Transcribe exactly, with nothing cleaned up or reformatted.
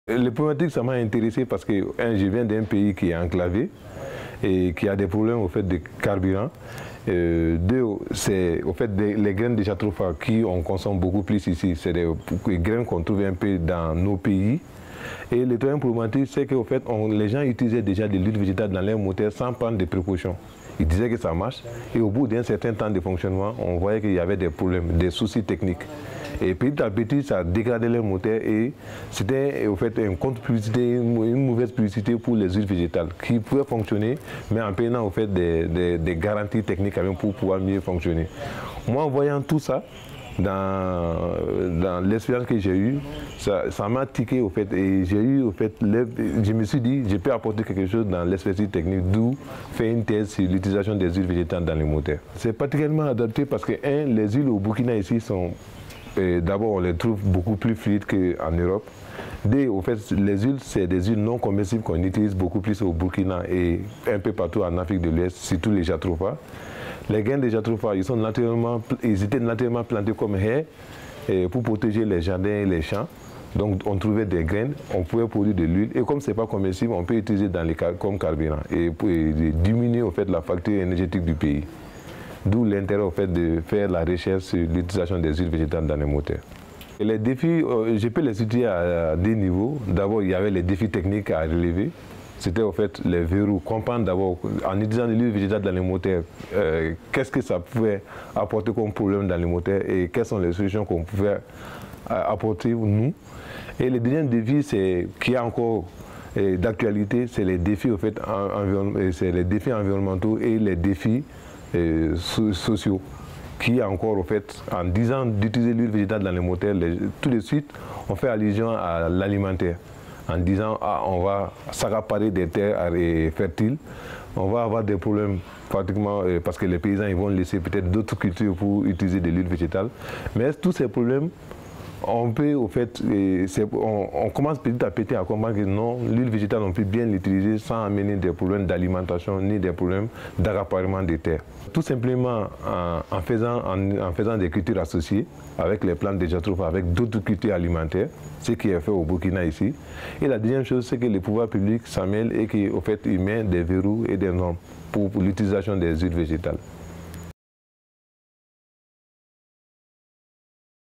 Les problématiques, ça m'a intéressé parce que un, je viens d'un pays qui est enclavé et qui a des problèmes au fait de carburant. Euh, deux, c'est au fait des, les graines de jatropha qui on consomme beaucoup plus ici. C'est des, des graines qu'on trouve un peu dans nos pays. Et le troisième problématique, c'est qu'au fait, on, les gens utilisaient déjà de l'huile végétale dans leurs moteurs sans prendre des précautions. Ils disaient que ça marche. Et au bout d'un certain temps de fonctionnement, on voyait qu'il y avait des problèmes, des soucis techniques. Et petit à petit, ça a dégradé les moteurs et c'était au fait une contre-publicité, une mauvaise publicité pour les huiles végétales qui pouvaient fonctionner, mais en payant au fait des, des, des garanties techniques pour pouvoir mieux fonctionner. Moi, en voyant tout ça, dans, dans l'expérience que j'ai eue, ça m'a tiqué au fait et j'ai eu au fait, je me suis dit, je peux apporter quelque chose dans l'expertise technique, d'où faire une thèse sur l'utilisation des huiles végétales dans les moteurs. C'est particulièrement adapté parce que, un, les huiles au Burkina ici sont d'abord, on les trouve beaucoup plus fluides qu'en Europe. Deux, au fait, les huiles, c'est des huiles non comestibles qu'on utilise beaucoup plus au Burkina et un peu partout en Afrique de l'Ouest, surtout les jatropha. Les graines de jatropha, ils, sont naturellement, ils étaient naturellement plantés comme haies pour protéger les jardins et les champs. Donc, on trouvait des graines, on pouvait produire de l'huile. Et comme ce n'est pas comestible, on peut utiliser dans les, comme carburant et pour et diminuer au fait, la facture énergétique du pays. D'où l'intérêt au fait de faire la recherche sur l'utilisation des huiles végétales dans les moteurs. Et les défis, euh, je peux les situer à, à deux niveaux. D'abord, il y avait les défis techniques à relever. C'était au fait les verrous. Comprendre d'abord, en utilisant l'huile végétale dans les moteurs, euh, qu'est-ce que ça pouvait apporter comme problème dans les moteurs et quelles sont les solutions qu'on pouvait euh, apporter nous. Et le deuxième défi, c'est qui est encore d'actualité, c'est les défis au fait, c'est les défis environnementaux et les défis Euh, sociaux, qui encore au fait, en disant d'utiliser l'huile végétale dans les moteurs, les, tout de suite, on fait allusion à l'alimentaire, en disant ah, on va s'accaparer des terres fertiles, on va avoir des problèmes pratiquement euh, parce que les paysans ils vont laisser peut-être d'autres cultures pour utiliser de l'huile végétale, mais tous ces problèmes, on peut au fait, on, on commence petit à petit à comprendre que non, l'huile végétale on peut bien l'utiliser sans amener des problèmes d'alimentation ni des problèmes d'accaparement des terres. Tout simplement en, en, faisant, en, en faisant des cultures associées avec les plantes de jatropha, avec d'autres cultures alimentaires, ce qui est fait au Burkina ici. Et la deuxième chose, c'est que les pouvoirs publics s'en mêlent et qu'au fait, ils mettent des verrous et des normes pour, pour l'utilisation des huiles végétales.